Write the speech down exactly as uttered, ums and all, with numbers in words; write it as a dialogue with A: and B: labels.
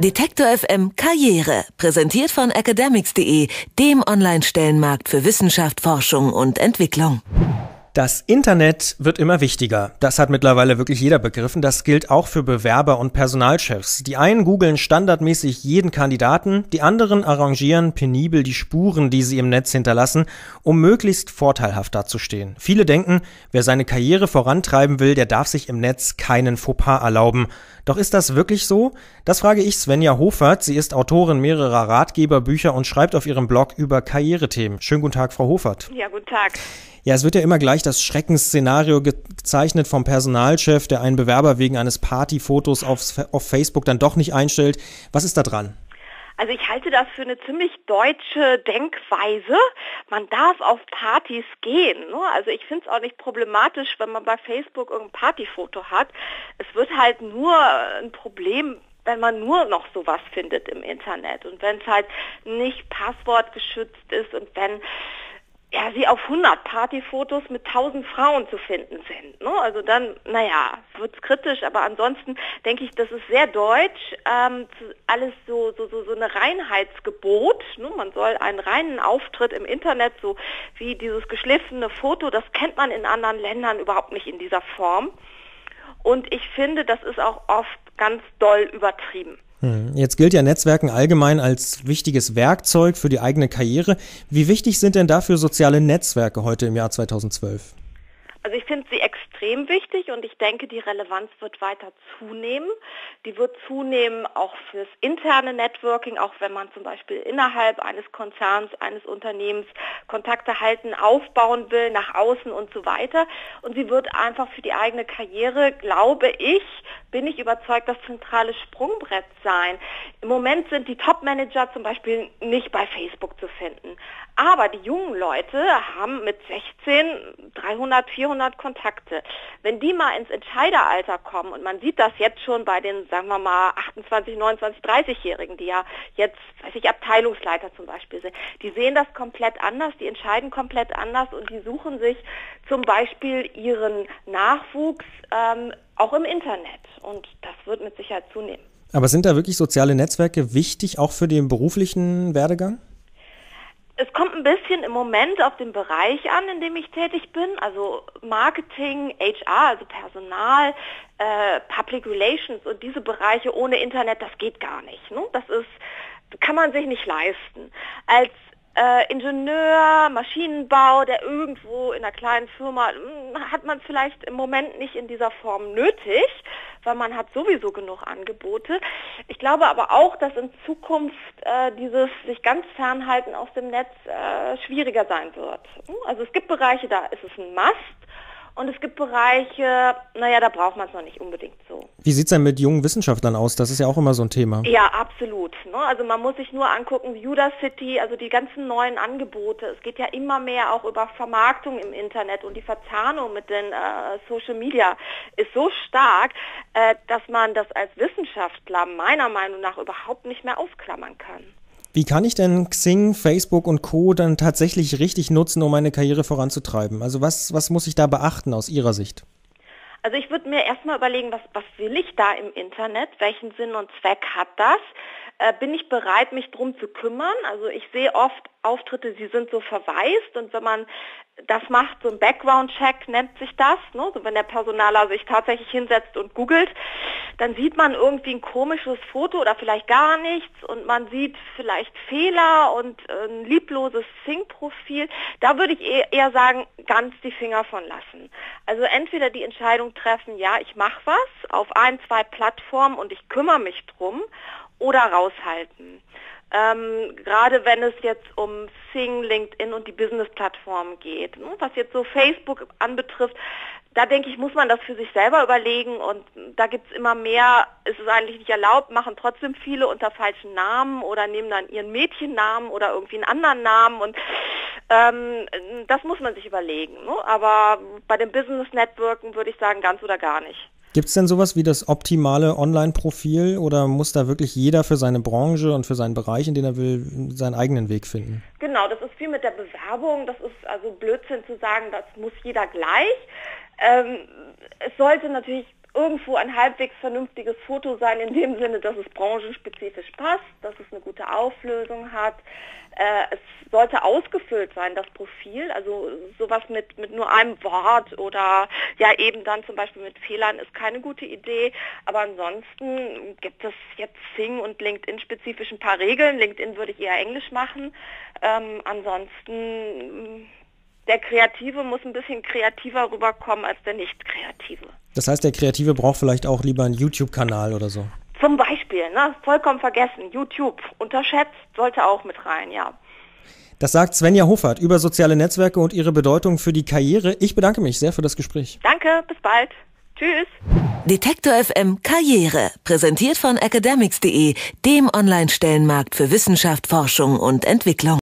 A: Detektor F M Karriere, präsentiert von academics punkt de, dem Online-Stellenmarkt für Wissenschaft, Forschung und Entwicklung.
B: Das Internet wird immer wichtiger. Das hat mittlerweile wirklich jeder begriffen. Das gilt auch für Bewerber und Personalchefs. Die einen googeln standardmäßig jeden Kandidaten, die anderen arrangieren penibel die Spuren, die sie im Netz hinterlassen, um möglichst vorteilhaft dazustehen. Viele denken, wer seine Karriere vorantreiben will, der darf sich im Netz keinen Fauxpas erlauben. Doch ist das wirklich so? Das frage ich Svenja Hofert. Sie ist Autorin mehrerer Ratgeberbücher und schreibt auf ihrem Blog über Karrierethemen. Schönen guten Tag, Frau Hofert.
C: Ja, guten Tag.
B: Ja, es wird ja immer gleich das Schreckensszenario gezeichnet vom Personalchef, der einen Bewerber wegen eines Partyfotos auf, auf Facebook dann doch nicht einstellt. Was ist da dran?
C: Also ich halte das für eine ziemlich deutsche Denkweise. Man darf auf Partys gehen. Ne? Also ich finde es auch nicht problematisch, wenn man bei Facebook irgendein Partyfoto hat. Es wird halt nur ein Problem, wenn man nur noch sowas findet im Internet und wenn es halt nicht passwortgeschützt ist und wenn ja, sie auf hundert Partyfotos mit tausend Frauen zu finden sind. Ne? Also dann, naja, wird's kritisch, aber ansonsten denke ich, das ist sehr deutsch, ähm, alles so, so, so, so eine Reinheitsgebot. Ne? Man soll einen reinen Auftritt im Internet, so wie dieses geschliffene Foto, das kennt man in anderen Ländern überhaupt nicht in dieser Form. Und ich finde, das ist auch oft ganz doll übertrieben.
B: Jetzt gilt ja Netzwerken allgemein als wichtiges Werkzeug für die eigene Karriere. Wie wichtig sind denn dafür soziale Netzwerke heute im Jahr zweitausendzwölf?
C: Also ich finde sie extrem wichtig und ich denke, die Relevanz wird weiter zunehmen. Die wird zunehmen auch fürs interne Networking, auch wenn man zum Beispiel innerhalb eines Konzerns, eines Unternehmens Kontakte halten, aufbauen will, nach außen und so weiter. Und sie wird einfach für die eigene Karriere, glaube ich, bin ich überzeugt, das zentrale Sprungbrett sein. Im Moment sind die Top-Manager zum Beispiel nicht bei Facebook zu finden. Aber die jungen Leute haben mit sechzehn dreihundert, vierhundert Kontakte. Wenn die mal ins Entscheideralter kommen, und man sieht das jetzt schon bei den, sagen wir mal, achtundzwanzig, neunundzwanzig, dreißig-Jährigen, die ja jetzt, weiß ich, Abteilungsleiter zum Beispiel sind, die sehen das komplett anders, die entscheiden komplett anders und die suchen sich zum Beispiel ihren Nachwuchs ähm, auch im Internet. Und das wird mit Sicherheit zunehmen.
B: Aber sind da wirklich soziale Netzwerke wichtig, auch für den beruflichen Werdegang?
C: Es kommt ein bisschen im Moment auf den Bereich an, in dem ich tätig bin, also Marketing, H R, also Personal, äh, Public Relations und diese Bereiche ohne Internet, das geht gar nicht. Ne? Das ist, kann man sich nicht leisten. Als äh, Ingenieur, Maschinenbau, der irgendwo in einer kleinen Firma, hat man vielleicht im Moment nicht in dieser Form nötig, weil man hat sowieso genug Angebote. Ich glaube aber auch, dass in Zukunft äh, dieses sich ganz fernhalten aus dem Netz äh, schwieriger sein wird. Also es gibt Bereiche, da ist es ein Must und es gibt Bereiche, naja, da braucht man es noch nicht unbedingt so.
B: Wie sieht es denn mit jungen Wissenschaftlern aus? Das ist ja auch immer so ein Thema.
C: Ja, absolut. Ne? Also man muss sich nur angucken, Udacity, also die ganzen neuen Angebote. Es geht ja immer mehr auch über Vermarktung im Internet und die Verzahnung mit den äh, Social Media ist so stark, äh, dass man das als Wissenschaftler meiner Meinung nach überhaupt nicht mehr ausklammern kann.
B: Wie kann ich denn Xing, Facebook und Co. dann tatsächlich richtig nutzen, um meine Karriere voranzutreiben? Also was, was muss ich da beachten aus Ihrer Sicht?
C: Also ich würde mir erstmal überlegen, was, was will ich da im Internet? Welchen Sinn und Zweck hat das? Äh, bin ich bereit, mich drum zu kümmern? Also ich sehe oft Auftritte, sie sind so verwaist und wenn man das macht, so ein Background-Check nennt sich das, ne? So wenn der Personaler sich tatsächlich hinsetzt und googelt, dann sieht man irgendwie ein komisches Foto oder vielleicht gar nichts und man sieht vielleicht Fehler und ein liebloses Xing-Profil. Da würde ich eher sagen, ganz die Finger von lassen. Also entweder die Entscheidung treffen, ja, ich mache was auf ein, zwei Plattformen und ich kümmere mich drum oder raushalten. Ähm, gerade wenn es jetzt um Xing, LinkedIn und die Business-Plattformen geht. Ne? Was jetzt so Facebook anbetrifft, da denke ich, muss man das für sich selber überlegen und da gibt es immer mehr, ist es eigentlich nicht erlaubt, machen trotzdem viele unter falschen Namen oder nehmen dann ihren Mädchennamen oder irgendwie einen anderen Namen und ähm, das muss man sich überlegen. Ne? Aber bei den Business-Networken würde ich sagen, ganz oder gar nicht.
B: Gibt es denn sowas wie das optimale Online-Profil oder muss da wirklich jeder für seine Branche und für seinen Bereich, in den er will, seinen eigenen Weg finden?
C: Genau, das ist viel mit der Bewerbung. Das ist also Blödsinn zu sagen, das muss jeder gleich. Ähm, es sollte natürlich irgendwo ein halbwegs vernünftiges Foto sein, in dem Sinne, dass es branchenspezifisch passt, dass es eine gute Auflösung hat. Äh, es sollte ausgefüllt sein, das Profil, also sowas mit, mit nur einem Wort oder ja eben dann zum Beispiel mit Fehlern ist keine gute Idee. Aber ansonsten gibt es jetzt Xing und LinkedIn spezifisch ein paar Regeln. LinkedIn würde ich eher Englisch machen. Ähm, ansonsten... Der Kreative muss ein bisschen kreativer rüberkommen als der Nicht-Kreative.
B: Das heißt, der Kreative braucht vielleicht auch lieber einen YouTube-Kanal oder so?
C: Zum Beispiel, ne? Vollkommen vergessen. YouTube, unterschätzt, sollte auch mit rein, ja.
B: Das sagt Svenja Hoffert über soziale Netzwerke und ihre Bedeutung für die Karriere. Ich bedanke mich sehr für das Gespräch.
C: Danke, bis bald. Tschüss.
A: Detektor F M Karriere, präsentiert von academics punkt de, dem Online-Stellenmarkt für Wissenschaft, Forschung und Entwicklung.